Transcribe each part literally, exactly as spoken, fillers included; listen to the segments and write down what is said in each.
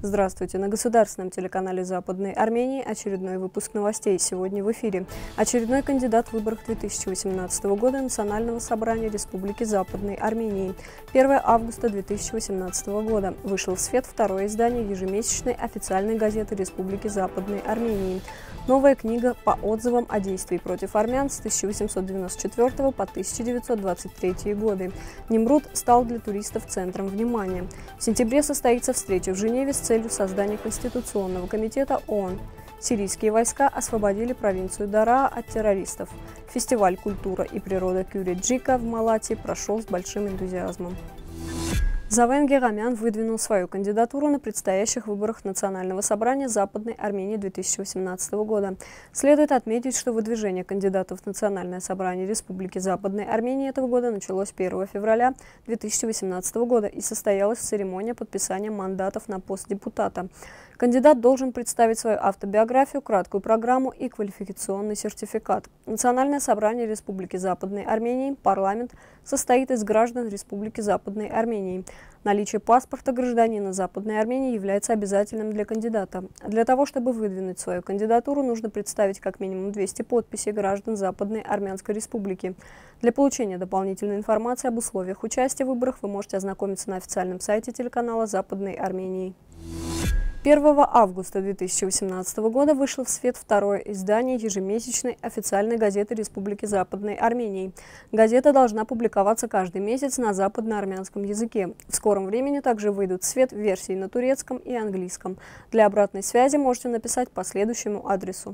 Здравствуйте! На государственном телеканале Западной Армении очередной выпуск новостей. Сегодня в эфире. Очередной кандидат в выборах две тысячи восемнадцатого года Национального собрания Республики Западной Армении. первое августа две тысячи восемнадцатого года. Вышел в свет второе издание ежемесячной официальной газеты Республики Западной Армении. Новая книга по отзывам о действии против армян с тысяча восемьсот девяносто четвёртого по тысяча девятьсот двадцать третий годы. Немрут стал для туристов центром внимания. В сентябре состоится встреча в Женеве с целью создания Конституционного комитета ООН. Сирийские войска освободили провинцию Дараа от террористов. Фестиваль «Культура и природа Кюреджика» в Малатии прошел с большим энтузиазмом. Завен Герамян выдвинул свою кандидатуру на предстоящих выборах Национального собрания Западной Армении две тысячи восемнадцатого года. Следует отметить, что выдвижение кандидатов в Национальное собрание Республики Западной Армении этого года началось первого февраля две тысячи восемнадцатого года и состоялась церемония подписания мандатов на пост депутата. Кандидат должен представить свою автобиографию, краткую программу и квалификационный сертификат. Национальное собрание Республики Западной Армении, парламент, состоит из граждан Республики Западной Армении. Наличие паспорта гражданина Западной Армении является обязательным для кандидата. Для того, чтобы выдвинуть свою кандидатуру, нужно представить как минимум двести подписей граждан Западной Армянской Республики. Для получения дополнительной информации об условиях участия в выборах вы можете ознакомиться на официальном сайте телеканала Западной Армении. первого августа две тысячи восемнадцатого года вышло в свет второе издание ежемесячной официальной газеты Республики Западной Армении. Газета должна публиковаться каждый месяц на западно-армянском языке. В скором времени также выйдут в свет версии на турецком и английском. Для обратной связи можете написать по следующему адресу.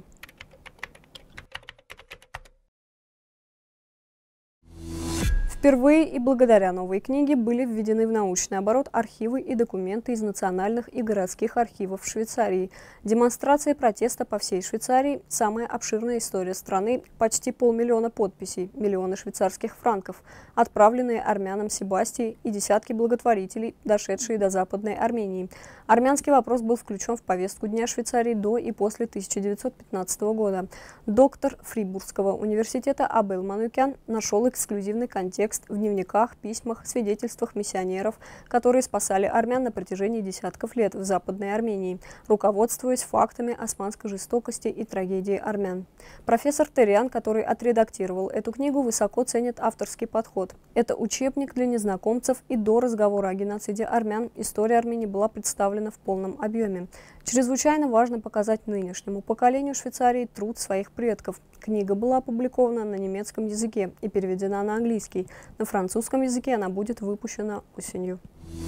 Впервые и благодаря новой книге были введены в научный оборот архивы и документы из национальных и городских архивов Швейцарии. Демонстрации протеста по всей Швейцарии, самая обширная история страны, почти полмиллиона подписей, миллионы швейцарских франков, отправленные армянам Себастии и десятки благотворителей, дошедшие до Западной Армении. Армянский вопрос был включен в повестку Дня Швейцарии до и после тысяча девятьсот пятнадцатого года. Доктор Фрибургского университета Абел Манукян нашел эксклюзивный контекст в дневниках, письмах, свидетельствах миссионеров, которые спасали армян на протяжении десятков лет в Западной Армении, руководствуясь фактами османской жестокости и трагедии армян. Профессор Терриан, который отредактировал эту книгу, высоко ценит авторский подход. Это учебник для незнакомцев, и до разговора о геноциде армян история Армении была представлена в полном объеме. Чрезвычайно важно показать нынешнему поколению Швейцарии труд своих предков. Книга была опубликована на немецком языке и переведена на английский. На французском языке она будет выпущена осенью.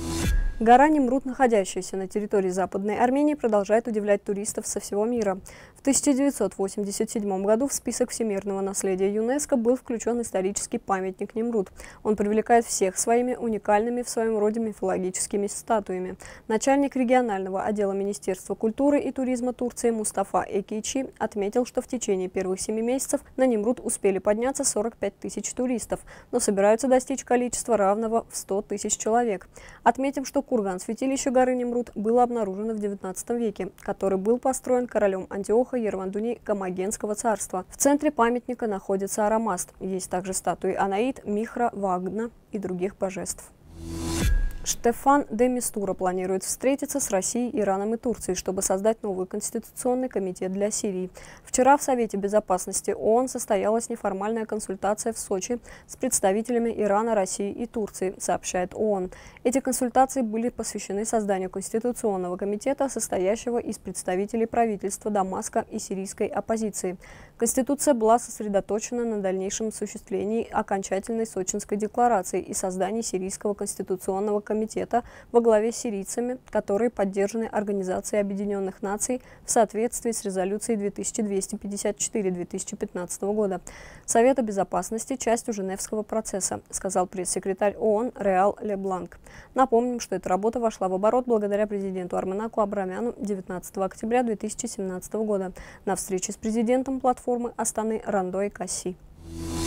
Гора Немрут, находящаяся на территории Западной Армении, продолжает удивлять туристов со всего мира. В тысяча девятьсот восемьдесят седьмом году в список всемирного наследия ЮНЕСКО был включен исторический памятник Немрут. Он привлекает всех своими уникальными в своем роде мифологическими статуями. Начальник регионального отдела Министерства культуры и туризма Турции Мустафа Экичи отметил, что в течение первых семи месяцев на Немрут успели подняться сорок пять тысяч туристов, но собираются достичь количества равного в сто тысяч человек. Отметим, что курган святилища горы Немрут было обнаружено в девятнадцатом веке, который был построен королем Антиоха Ервандуни Комагенского царства. В центре памятника находится Арамаст. Есть также статуи Анаид, Михра, Вагна и других божеств. Штефан де Мистура планирует встретиться с Россией, Ираном и Турцией, чтобы создать новый конституционный комитет для Сирии. Вчера в Совете безопасности ООН состоялась неформальная консультация в Сочи с представителями Ирана, России и Турции, сообщает ООН. Эти консультации были посвящены созданию конституционного комитета, состоящего из представителей правительства Дамаска и сирийской оппозиции. Конституция была сосредоточена на дальнейшем осуществлении окончательной Сочинской декларации и создании сирийского конституционного комитета во главе с сирийцами, которые поддержаны Организацией Объединенных Наций в соответствии с резолюцией две тысячи двести пятьдесят четыре две тысячи пятнадцатого года. Совета безопасности – частью Женевского процесса, сказал пресс-секретарь ООН Реал Лебланк. Напомним, что эта работа вошла в оборот благодаря президенту Арменаку Абрамяну девятнадцатого октября две тысячи семнадцатого года на встрече с президентом платформы Астаны Рандой Касси.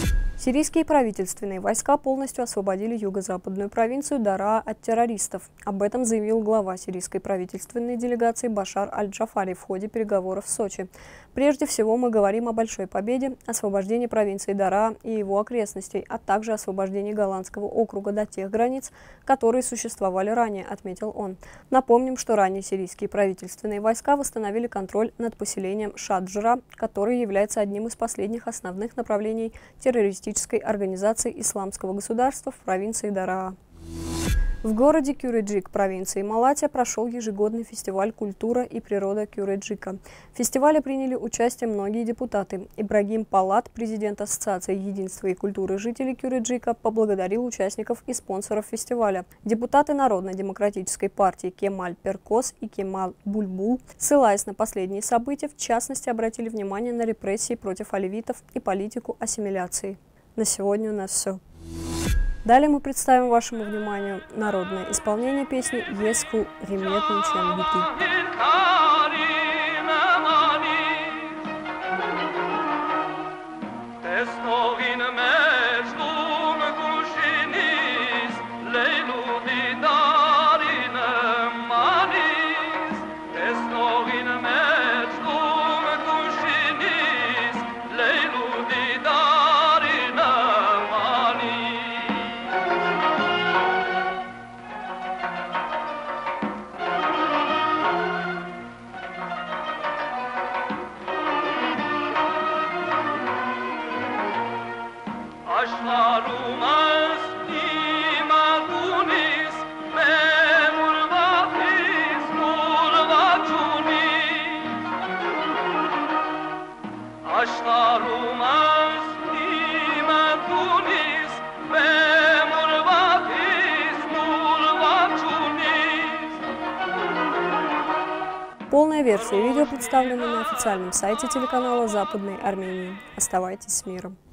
Сирийские правительственные войска полностью освободили юго-западную провинцию Дараа от террористов. Об этом заявил глава сирийской правительственной делегации Башар аль-Джафари в ходе переговоров в Сочи. Прежде всего мы говорим о большой победе, освобождении провинции Дараа и его окрестностей, а также освобождении голландского округа до тех границ, которые существовали ранее, отметил он. Напомним, что ранее сирийские правительственные войска восстановили контроль над поселением Шаджра, который является одним из последних основных направлений террористической организации Исламского государства в провинции Дараа. В городе Кюреджик провинции Малатья прошел ежегодный фестиваль «Культура и природа Кюреджика». В фестивале приняли участие многие депутаты. Ибрагим Палат, президент Ассоциации единства и культуры жителей Кюреджика, поблагодарил участников и спонсоров фестиваля. Депутаты Народно-демократической партии Кемаль Перкос и Кемаль Бульбул, ссылаясь на последние события, в частности обратили внимание на репрессии против алевитов и политику ассимиляции. На сегодня у нас все. Далее мы представим вашему вниманию народное исполнение песни «Еску Риметну Чем Бити». Полная версия видео представлена на официальном сайте телеканала Западной Армении. Оставайтесь с миром.